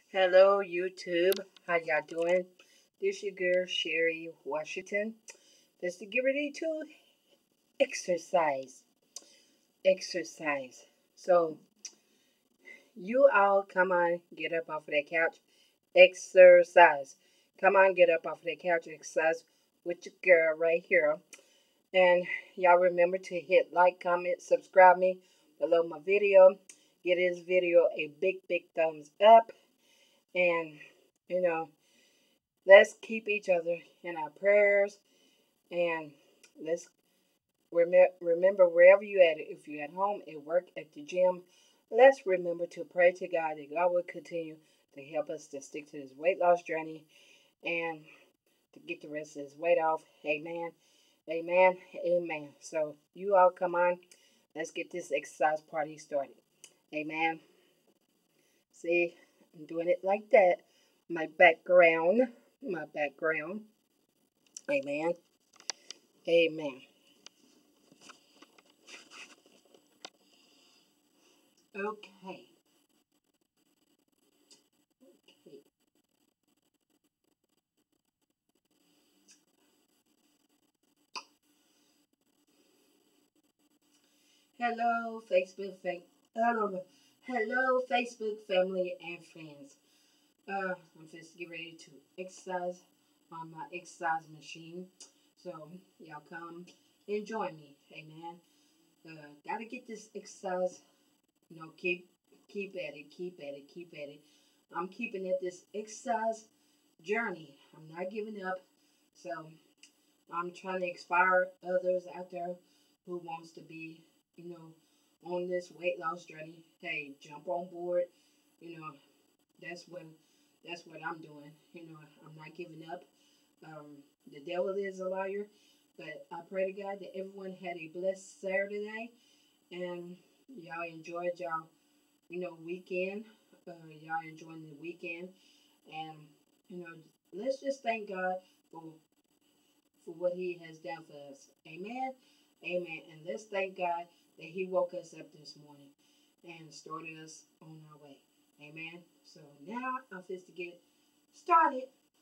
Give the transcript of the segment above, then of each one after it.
Hello, YouTube. How y'all doing? This your girl, Sherry Washington. Let's get ready to exercise. Exercise. So, you all come on, get up off of that couch. Exercise. Come on, get up off of that couch. Exercise with your girl right here. And y'all remember to hit like, comment, subscribe me below my video. Give this video a big thumbs up. And, you know, let's keep each other in our prayers, and let's remember wherever you at, if you're at home, at work, at the gym, let's remember to pray to God that God will continue to help us to stick to this weight loss journey and to get the rest of this weight off. Amen. Amen. Amen. So you all come on. Let's get this exercise party started. Amen. See, I'm doing it like that. My background. My background. Amen. Amen. Okay. Okay. Hello, hello, Facebook family and friends. I'm just get ready to exercise on my exercise machine. So y'all come and join me. Amen. Gotta get this exercise. Keep at it, keep at it, keep at it. I'm keeping at this exercise journey. I'm not giving up. So I'm trying to inspire others out there who wants to be, you know, on this weight loss journey. Hey, jump on board. You know, that's what that's what I'm doing. I'm not giving up. The devil is a liar, but I pray to God that everyone had a blessed Saturday and y'all enjoyed weekend. Y'all enjoying the weekend, and you know, let's just thank God for what He has done for us. Amen. Amen. And let's thank God that He woke us up this morning and started us on our way. Amen. So now I'm just to get started.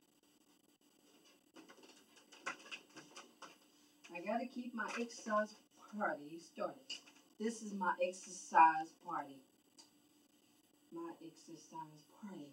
I gotta keep my exercise party started. This is my exercise party. My exercise party.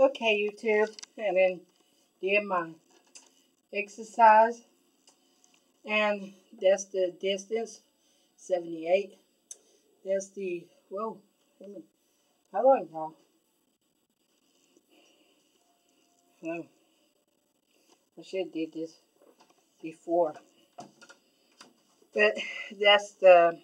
Okay, YouTube. And then did my exercise. And that's the distance, 78. That's the, whoa, wait a minute. How long, y'all? Oh, I should have did this before. But that's the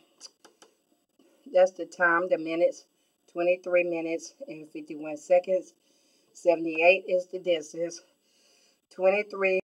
time, the minutes, 23 minutes and 51 seconds. 78 is the distance. 23